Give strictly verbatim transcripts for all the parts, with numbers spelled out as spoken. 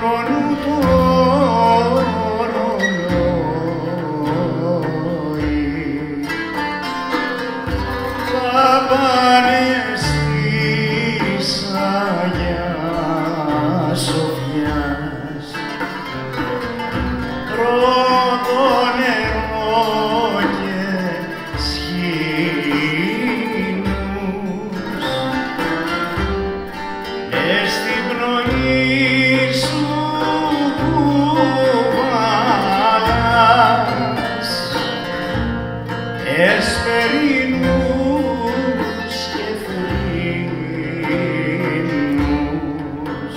χρόνου το ρολόι θα πάνε στις Αγιάς Σοφιάς πρώτο νερό και σχοινούς μες στην πνοή σου κουβαλάς εσπερινούς και θρήνους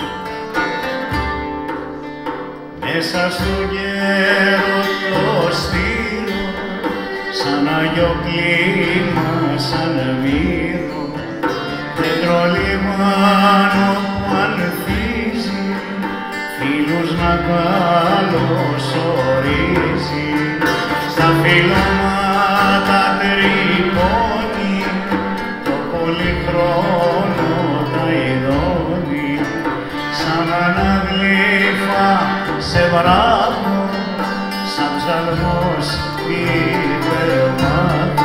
μέσα στο γέρο το στήρο σαν Άγιο κλίμα, σαν μύρο δέντρο λιμάνο που ανθίζει φίλους να καλωσορίζει στα φυλώματα τρυπώνει το πολυχρόνο τα ειδώνει σαν αναγλύφα σε βράδο σαν ψαλμός υπερμάτων.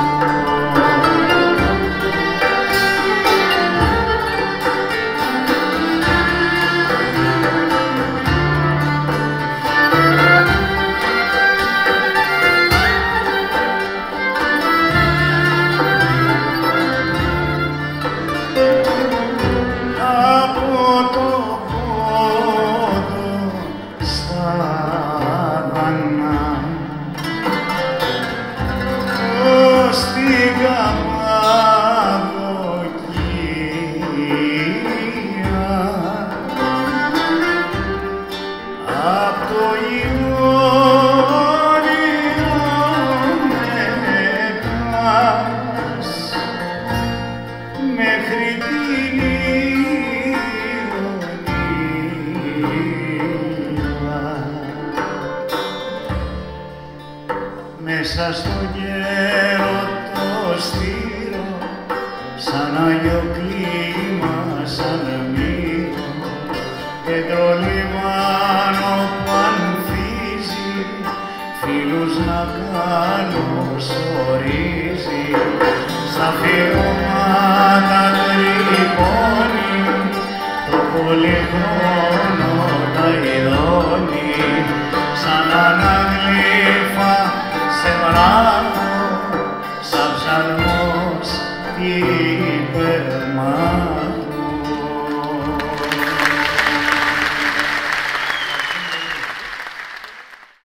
Μέσα στο γέρο το στήρο σαν Άγιο κλίμα, σαν μύρο κέντρο λιμάνο που ανθίζει φίλους να καλωσορίζει στα φυλώματα τρυπώνει το πολυχρόνο τα ειδώνει σαν αναγλύφα σε βράδυ